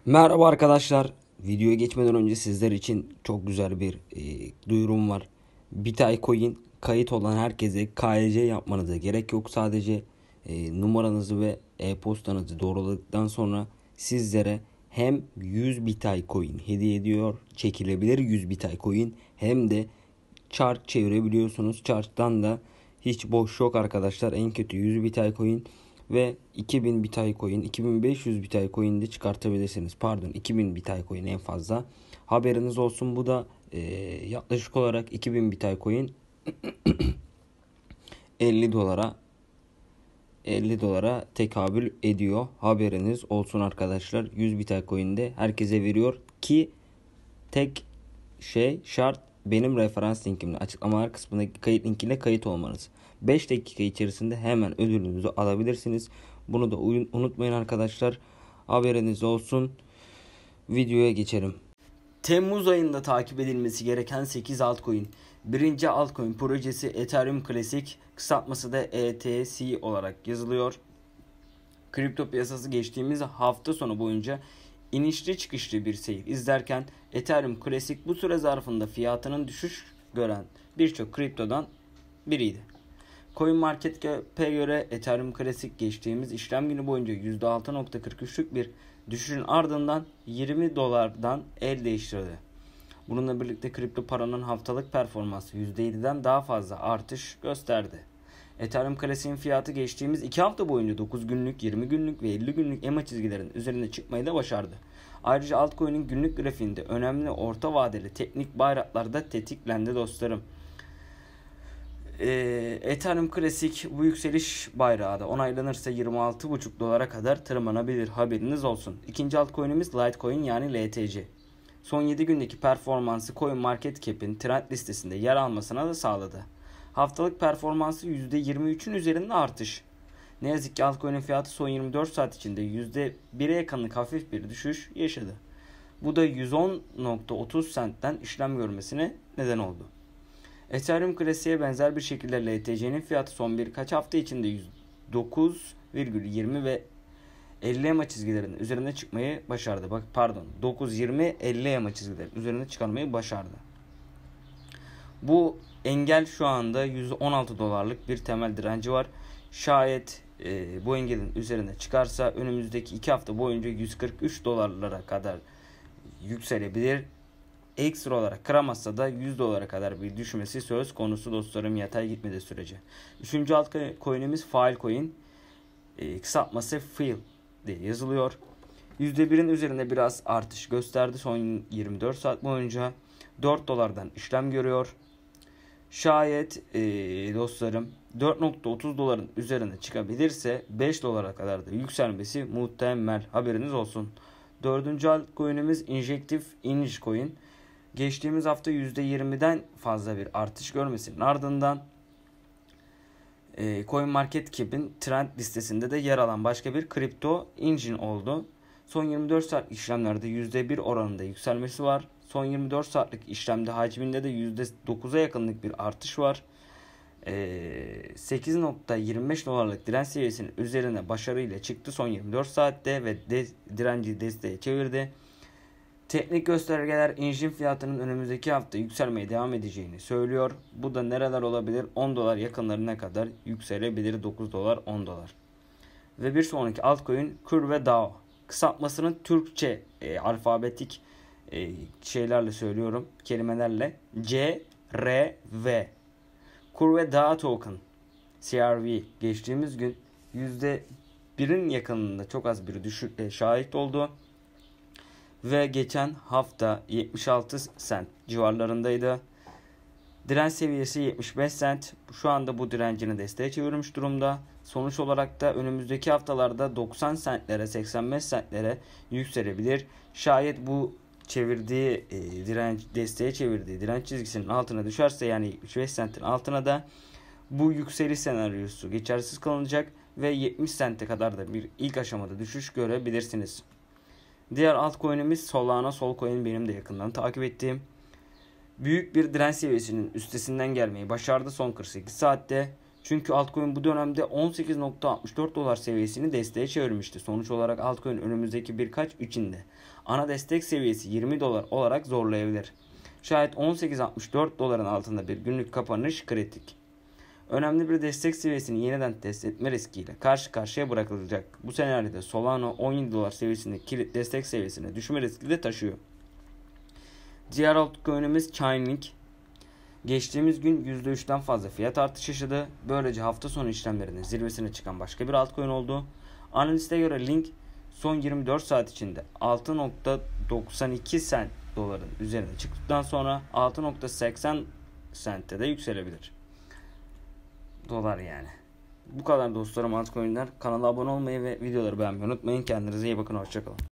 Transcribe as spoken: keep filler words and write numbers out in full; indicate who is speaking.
Speaker 1: Merhaba arkadaşlar. Videoya geçmeden önce sizler için çok güzel bir e, duyurum var. Bitay Coin kayıt olan herkese K Y C yapmanıza gerek yok. Sadece e, numaranızı ve e-postanızı doğruladıktan sonra sizlere hem yüz Bitay Coin hediye ediyor, çekilebilir yüz Bitay Coin, hem de çark çevirebiliyorsunuz. Çarktan da hiç boş yok arkadaşlar. En kötü yüz Bitay Coin ve iki bin Bitay Coin, iki bin beş yüz Bitay Coin de çıkartabilirsiniz. Pardon, iki bin Bitay Coin en fazla. Haberiniz olsun. Bu da e, yaklaşık olarak iki bin Bitay Coin elli dolara elli dolara tekabül ediyor. Haberiniz olsun arkadaşlar. yüz Bitay Coin'de herkese veriyor ki tek şey şart benim referans linkimle açıklamalar kısmındaki kayıt linkiyle kayıt olmanız. beş dakika içerisinde hemen ödülünüzü alabilirsiniz. Bunu da unutmayın arkadaşlar. Haberiniz olsun. Videoya geçelim. Temmuz ayında takip edilmesi gereken sekiz altcoin. Birinci altcoin projesi Ethereum Classic, kısaltması da E T C olarak yazılıyor. Kripto piyasası geçtiğimiz hafta sonu boyunca inişli çıkışlı bir seyir izlerken Ethereum Classic bu süre zarfında fiyatının düşüş gören birçok kriptodan biriydi. CoinMarketCap'e göre Ethereum Classic geçtiğimiz işlem günü boyunca yüzde altı nokta kırk üçlük bir düşüşün ardından yirmi dolardan el değiştirdi. Bununla birlikte kripto paranın haftalık performansı yüzde yediden daha fazla artış gösterdi. Ethereum Classic'in fiyatı geçtiğimiz iki hafta boyunca dokuz günlük, yirmi günlük ve elli günlük E M A çizgilerin üzerine çıkmayı da başardı. Ayrıca altcoin'in günlük grafiğinde önemli orta vadeli teknik bayraklarda tetiklendi dostlarım. Ee, Ethereum Classic bu yükseliş bayrağı da onaylanırsa yirmi altı buçuk dolara kadar tırmanabilir, haberiniz olsun. İkinci altcoin'imiz Litecoin yani L T C. Son yedi gündeki performansı CoinMarketCap'in trend listesinde yer almasına da sağladı. Haftalık performansı yüzde yirmi üçün üzerinde artış. Ne yazık ki altcoin'in fiyatı son yirmi dört saat içinde yüzde bire yakınlık hafif bir düşüş yaşadı. Bu da yüz on nokta otuz sentten işlem görmesine neden oldu. Ethereum Classic'e benzer bir şekilde L T C'nin fiyatı son birkaç hafta içinde yüz dokuz virgül yirmi ve elli E M A çizgilerinin üzerine çıkmayı başardı. Bak pardon, dokuz yirmi elli E M A çizgilerinin üzerine çıkarmayı başardı. Bu engel şu anda yüz on altı dolarlık bir temel direnci var. Şayet e, bu engelin üzerine çıkarsa önümüzdeki iki hafta boyunca yüz kırk üç dolarlara kadar yükselebilir. Ekstra olarak kıramazsa da yüz dolara kadar bir düşmesi söz konusu dostlarım, yatay gitmediği sürece. Üçüncü altcoin'imiz Filecoin. E, kısaltması F I L diye yazılıyor. yüzde birin üzerinde biraz artış gösterdi son yirmi dört saat boyunca. dört dolardan işlem görüyor. Şayet e, dostlarım dört nokta otuz doların üzerine çıkabilirse beş dolara kadar da yükselmesi muhtemel, haberiniz olsun. Dördüncü altcoin'imiz Injective Injcoin. Geçtiğimiz hafta yüzde yirmiden fazla bir artış görmesinin ardından e, CoinMarketCap'in trend listesinde de yer alan başka bir kripto engine oldu. Son yirmi dört saat işlemlerde yüzde bir oranında yükselmesi var. Son yirmi dört saatlik işlemde hacminde de yüzde dokuza yakınlık bir artış var. sekiz nokta yirmi beş dolarlık direnç seviyesinin üzerine başarıyla çıktı son yirmi dört saatte ve de, direnci desteğe çevirdi. Teknik göstergeler engine fiyatının önümüzdeki hafta yükselmeye devam edeceğini söylüyor. Bu da nereler olabilir? on dolar yakınlarına kadar yükselebilir. dokuz dolar, on dolar. Ve bir sonraki altcoin Curve D A O. Kısaltmasını Türkçe e, alfabetik e, şeylerle söylüyorum, kelimelerle. C R V. Curve D A O Token C R V geçtiğimiz gün yüzde birin yakınında çok az bir düşük e, şahit oldu. Ve geçen hafta yetmiş altı sent civarlarındaydı. Direnç seviyesi yetmiş beş sent. Şu anda bu direncini desteğe çevirmiş durumda. Sonuç olarak da önümüzdeki haftalarda doksan sentlere, seksen beş sentlere yükselebilir. Şayet bu çevirdiği e, direnç, desteğe çevirdiği direnç çizgisinin altına düşerse, yani yetmiş beş sentin altına da bu yükseliş senaryosu geçersiz kalınacak ve yetmiş sente kadar da bir ilk aşamada düşüş görebilirsiniz. Diğer altcoin'imiz Solana. Solcoin benim de yakından takip ettiğim. Büyük bir direnç seviyesinin üstesinden gelmeyi başardı son kırk sekiz saatte. Çünkü altcoin bu dönemde on sekiz nokta altmış dört dolar seviyesini desteğe çevirmişti. Sonuç olarak altcoin önümüzdeki birkaç içinde ana destek seviyesi yirmi dolar olarak zorlayabilir. Şayet on sekiz nokta altmış dört doların altında bir günlük kapanış kritik. Önemli bir destek seviyesini yeniden test etme riskiyle karşı karşıya bırakılacak. Bu senaryoda Solana on yedi dolar seviyesinde kilit destek seviyesine düşme riski de taşıyor. Diğer altcoin'imiz Chainlink. Geçtiğimiz gün yüzde üçten fazla fiyat artışı yaşadı. Böylece hafta sonu işlemlerinin zirvesine çıkan başka bir altcoin oldu. Analiste göre Link son yirmi dört saat içinde altı nokta doksan iki sent doların üzerine çıktıktan sonra altı nokta seksen sente de yükselebilir. Dolar yani. Bu kadar dostlarım altcoin'ler. Kanala abone olmayı ve videoları beğenmeyi unutmayın. Kendinize iyi bakın. Hoşçakalın.